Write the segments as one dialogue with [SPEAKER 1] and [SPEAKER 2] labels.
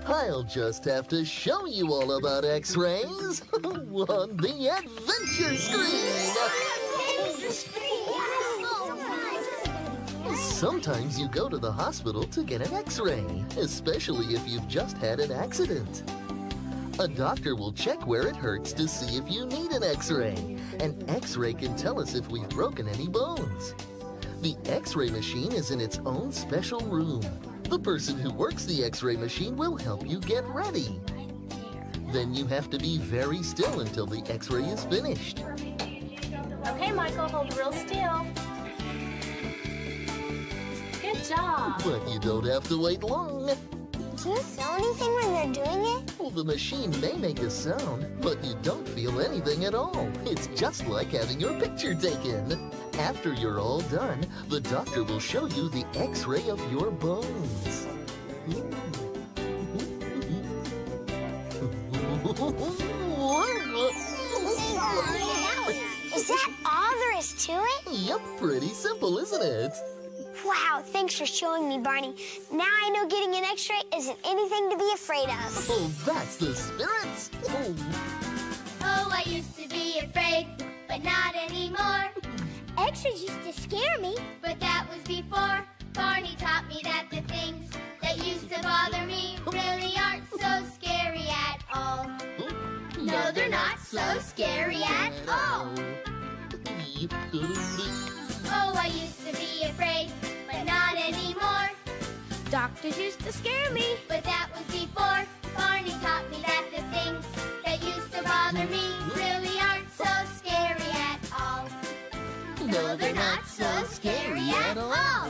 [SPEAKER 1] I'll just have to show you all about X-rays on the adventure screen. Sometimes you go to the hospital to get an X-ray, especially if you've just had an accident. A doctor will check where it hurts to see if you need an X-ray. An X-ray can tell us if we've broken any bones. The X-ray machine is in its own special room. The person who works the X-ray machine will help you get ready. Then you have to be very still until the X-ray is finished.
[SPEAKER 2] Okay, Michael, hold real still. Good job.
[SPEAKER 1] But you don't have to wait long.
[SPEAKER 3] Do you feel anything when you're doing it?
[SPEAKER 1] Well, the machine may make a sound, but you don't feel anything at all. It's just like having your picture taken. After you're all done, the doctor will show you the X-ray of your bones.
[SPEAKER 3] Is that all there is to it?
[SPEAKER 1] Yep, pretty simple, isn't it?
[SPEAKER 3] Wow, thanks for showing me, Barney. Now I know getting an X-ray isn't anything to be afraid of.
[SPEAKER 1] Oh, that's the spirit.
[SPEAKER 4] Oh, I used to be afraid, but not anymore.
[SPEAKER 3] X-rays used to scare me.
[SPEAKER 4] But that was before Barney taught me that the things that used to bother me really aren't so scary at all. No, they're not so scary at all. Oh, I used to be afraid, but not anymore.
[SPEAKER 3] Doctors used to scare me.
[SPEAKER 4] But that was before Barney taught me that the things that used to bother me really aren't so scary at all. No, they're not so scary at all.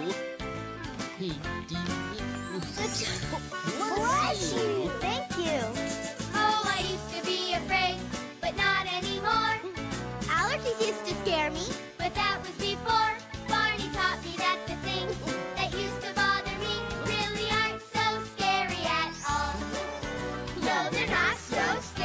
[SPEAKER 3] Bless you. Thank you.
[SPEAKER 4] Oh, I used to be afraid, but not anymore.
[SPEAKER 3] Allergies used to scare me.
[SPEAKER 4] But that was before Barney taught me that the things that used to bother me really aren't so scary at all. No, they're not so scary.